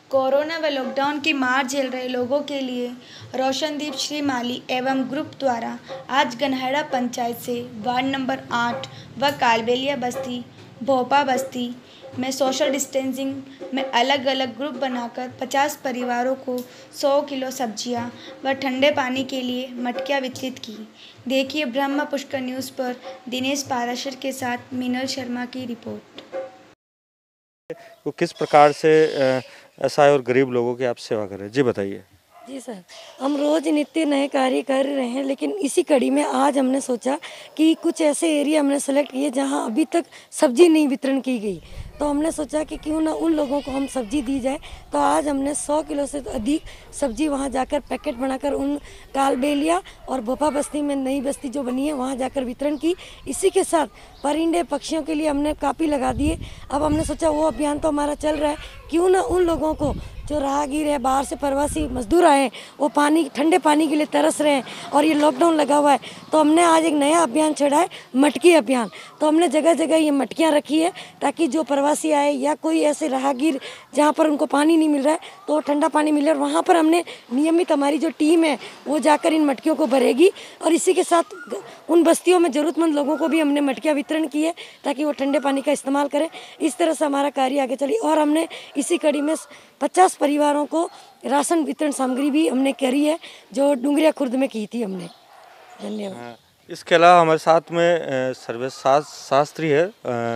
Corona व lockdown की मार झेल रहे लोगों के लिए रोशनदीप श्रीमाली एवं ग्रुप द्वारा आज गनहरा पंचायत से वार्ड नंबर 8 व कालबेलिया बस्ती, भोपा बस्ती में सोशल डिस्टेंसिंग में अलग अलग ग्रुप बनाकर 50 परिवारों को 100 किलो सब्जियां व ठंडे पानी के लिए मटकियां वितरित की। देखिए ब्रह्म पुष्कर न्यूज़ पर दिनेश पाराशर के साथ मीनल शर्मा की रिपोर्ट। वो किस प्रकार से असहाय और गरीब लोगों की आप सेवा कर रहे हैं, जी बताइए। जी सर, हम रोज़ नित्य नए कार्य कर रहे हैं, लेकिन इसी कड़ी में आज हमने सोचा कि कुछ ऐसे एरिया हमने सेलेक्ट किए जहां अभी तक सब्जी नहीं वितरण की गई। तो हमने सोचा कि क्यों ना उन लोगों को हम सब्जी दी जाए। तो आज हमने 100 किलो से अधिक सब्जी वहां जाकर पैकेट बनाकर उन कालबेलिया और भोपा बस्ती में नई बस्ती जो बनी है वहां जाकर वितरण की। इसी के साथ परिंदे पक्षियों के लिए हमने काफ़ी लगा दिए। अब हमने सोचा वो अभियान तो हमारा चल रहा है, क्यों ना उन लोगों को जो राहगीर है, बाहर से प्रवासी मजदूर आए, वो ठंडे पानी के लिए तरस रहे हैं और ये लॉकडाउन लगा हुआ है, तो हमने आज एक नया अभियान छेड़ा है, मटकी अभियान। तो हमने जगह जगह ये मटकियाँ रखी है ताकि जो प्रवासी आए या कोई ऐसे राहगीर जहाँ पर उनको पानी नहीं मिल रहा है तो वो ठंडा पानी मिले, और वहाँ पर हमने नियमित हमारी जो टीम है वो जाकर इन मटकियों को भरेगी। और इसी के साथ उन बस्तियों में ज़रूरतमंद लोगों को भी हमने मटकियाँ वितरण की है ताकि वो ठंडे पानी का इस्तेमाल करें। इस तरह से हमारा कार्य आगे चली, और हमने इसी कड़ी में 50 परिवारों को राशन वितरण सामग्री भी हमने करी है जो डुंगरिया खुर्द में की थी हमने। धन्यवाद। इसके अलावा हमारे साथ में सर्वेश शास्त्री है।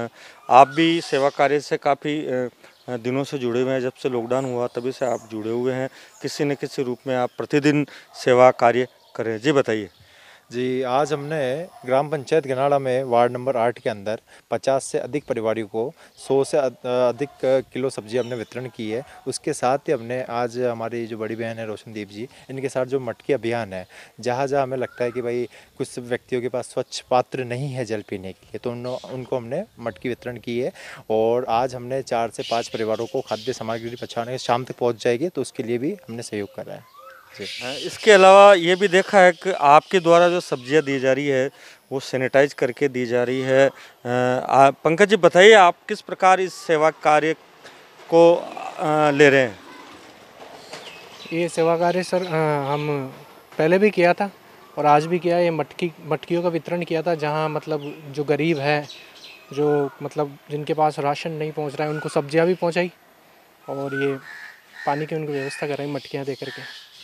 आप भी सेवा कार्य से काफ़ी दिनों से जुड़े हुए हैं, जब से लॉकडाउन हुआ तभी से आप जुड़े हुए हैं, किसी न किसी रूप में आप प्रतिदिन सेवा कार्य करें, जी बताइए। जी, आज हमने ग्राम पंचायत गनाड़ा में वार्ड नंबर 8 के अंदर 50 से अधिक परिवारों को 100 से अधिक किलो सब्जी हमने वितरण की है। उसके साथ ही हमने आज हमारी जो बड़ी बहन है रोशनदीप जी, इनके साथ जो मटकी अभियान है, जहाँ जहाँ हमें लगता है कि भाई कुछ व्यक्तियों के पास स्वच्छ पात्र नहीं है जल पीने के लिए, तो उनको हमने मटकी वितरण की है। और आज हमने 4 से 5 परिवारों को खाद्य सामग्री पहुँचाने शाम तक पहुँच जाएगी, तो उसके लिए भी हमने सहयोग करा है। इसके अलावा ये भी देखा है कि आपके द्वारा जो सब्जियां दी जा रही है वो सैनिटाइज करके दी जा रही है। पंकज जी बताइए, आप किस प्रकार इस सेवा कार्य को ले रहे हैं? ये सेवा कार्य सर हम पहले भी किया था और आज भी किया। ये मटकियों का वितरण किया था, जहाँ मतलब जो गरीब है, जो मतलब जिनके पास राशन नहीं पहुंच रहा है, उनको सब्जियां भी पहुंचाई और ये पानी की उनको व्यवस्था कर रहे हैं मटकियाँ दे करके।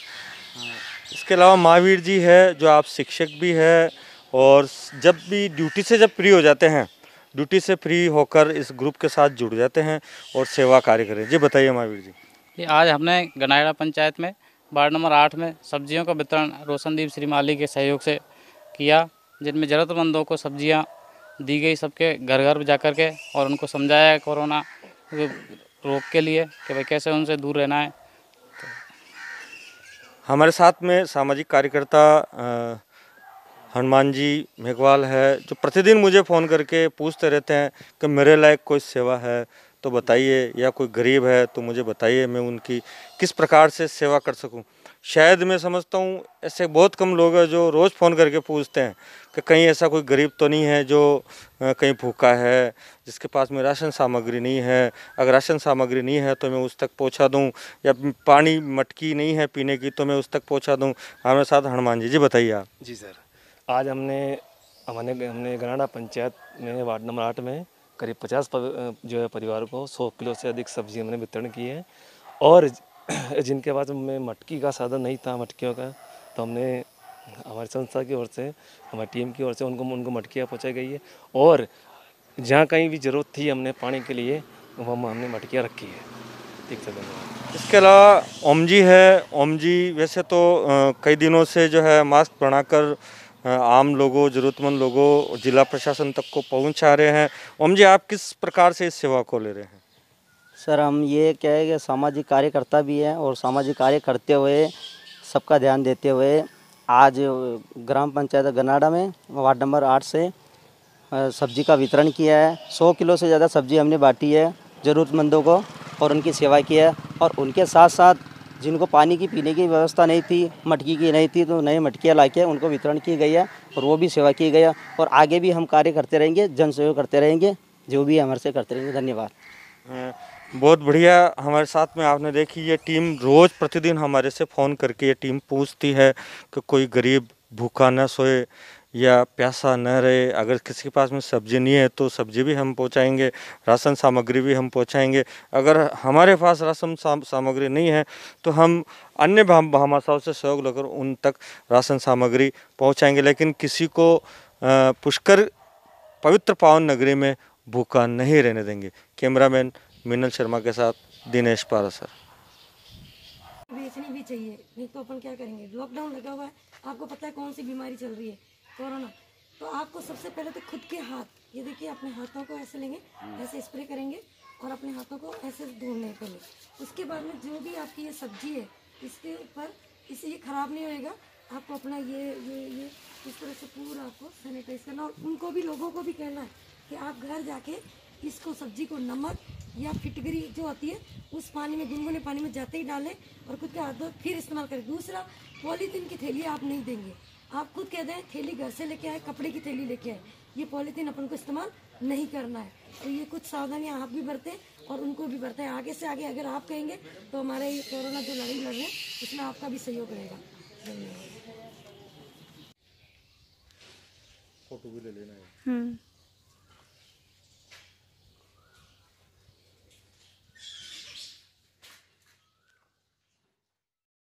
इसके अलावा महावीर जी है, जो आप शिक्षक भी है, और जब भी ड्यूटी से जब फ्री हो जाते हैं, ड्यूटी से फ्री होकर इस ग्रुप के साथ जुड़ जाते हैं और सेवा कार्य करें, जी बताइए महावीर जी। ये आज हमने गनाड़ा पंचायत में वार्ड नंबर 8 में सब्जियों का वितरण रोशनदीप श्रीमाली के सहयोग से किया, जिनमें ज़रूरतमंदों को सब्जियां दी गई सबके घर घर जा कर के, और उनको समझाया कोरोना रोग के लिए कि भाई कैसे उनसे दूर रहना है। हमारे साथ में सामाजिक कार्यकर्ता हनुमान जी मेघवाल है, जो प्रतिदिन मुझे फ़ोन करके पूछते रहते हैं कि मेरे लायक कोई सेवा है तो बताइए, या कोई गरीब है तो मुझे बताइए, मैं उनकी किस प्रकार से सेवा कर सकूं। शायद मैं समझता हूं ऐसे बहुत कम लोग हैं जो रोज़ फ़ोन करके पूछते हैं कि कहीं ऐसा कोई गरीब तो नहीं है जो कहीं भूखा है, जिसके पास में राशन सामग्री नहीं है। अगर राशन सामग्री नहीं है तो मैं उस तक पहुंचा दूं, या पानी मटकी नहीं है पीने की तो मैं उस तक पहुंचा दूं। हमारे साथ हनुमान जी, जी बताइए आप। जी सर, आज हमने गनाड़ा पंचायत में वार्ड नंबर 8 में करीब 50 जो है परिवार को 100 किलो से अधिक सब्जी हमने वितरण की है। और जिनके पास में मटकी का साधन नहीं था, मटकियों का, तो हमने हमारी संस्था की ओर से, हमारी टीम की ओर से उनको मटकियाँ पहुँचाई गई है। और जहाँ कहीं भी ज़रूरत थी हमने पानी के लिए, हमने मटकियाँ रखी है। ठीक है, धन्यवाद। इसके अलावा ओम जी है। ओम जी वैसे तो कई दिनों से जो है मास्क बनाकर आम लोगों, ज़रूरतमंद लोगों, जिला प्रशासन तक को पहुंचा रहे हैं। ओम जी, आप किस प्रकार से इस सेवा को ले रहे हैं? सर, हम ये क्या है कि सामाजिक कार्यकर्ता भी हैं, और सामाजिक कार्य करते हुए सबका ध्यान देते हुए आज ग्राम पंचायत गनाड़ा में वार्ड नंबर 8 से सब्जी का वितरण किया है। 100 किलो से ज़्यादा सब्जी हमने बांटी है ज़रूरतमंदों को और उनकी सेवा की है। और उनके साथ साथ जिनको पानी की पीने की व्यवस्था नहीं थी, मटकी की नहीं थी, तो नई मटकियाँ लाके उनको वितरण की गई है और वो भी सेवा की गई है। और आगे भी हम कार्य करते रहेंगे, जन सहयोग करते रहेंगे, जो भी हमारे से करते रहेंगे। धन्यवाद। बहुत बढ़िया। हमारे साथ में आपने देखी ये टीम रोज़ प्रतिदिन हमारे से फ़ोन करके ये टीम पूछती है कि कोई गरीब भूखा न सोए या प्यासा न रहे। अगर किसी के पास में सब्जी नहीं है तो सब्जी भी हम पहुंचाएंगे, राशन सामग्री भी हम पहुंचाएंगे। अगर हमारे पास राशन सामग्री नहीं है तो हम अन्य भामाशाहों से सहयोग लेकर उन तक राशन सामग्री पहुंचाएंगे, लेकिन किसी को पुष्कर पवित्र पावन नगरी में भूखा नहीं रहने देंगे। कैमरामैन मिनल शर्मा के साथ दिनेश पारासर। बेचनी भी चाहिए, नहीं तो अपन क्या करेंगे। लॉकडाउन लगा हुआ है, आपको पता है कौन सी बीमारी चल रही है, कोरोना। तो आपको सबसे पहले तो खुद के हाथ, ये देखिए अपने हाथों को ऐसे लेंगे, ऐसे स्प्रे करेंगे और अपने हाथों को ऐसे धोने पहले। उसके बाद में जो भी आपकी ये सब्जी है इसके ऊपर, इससे ये खराब नहीं होएगा। आपको अपना ये इस तरह से पूरा आपको सैनिटाइज करना, और उनको भी, लोगों को भी कहना है कि आप घर जाके इसको, सब्जी को नमक या फिटकरी जो होती है उस पानी में, गुनगुने पानी में जाते ही डालें और खुद के हाथ धो फिर इस्तेमाल करें। दूसरा, पॉलीथीन की थैली आप नहीं देंगे। आप खुद कह दें थैली घर से लेके आए, कपड़े की थैली लेके आए, ये पॉलीथीन अपन को इस्तेमाल नहीं करना है। तो ये कुछ सावधानियां आप भी बरतें और उनको भी बरतें। आगे से आगे अगर आप कहेंगे तो हमारे ये कोरोना जो लड़ाई लड़ रहे हैं उसमें आपका भी सहयोग रहेगा। धन्यवाद। फोटो भी ले लेना है।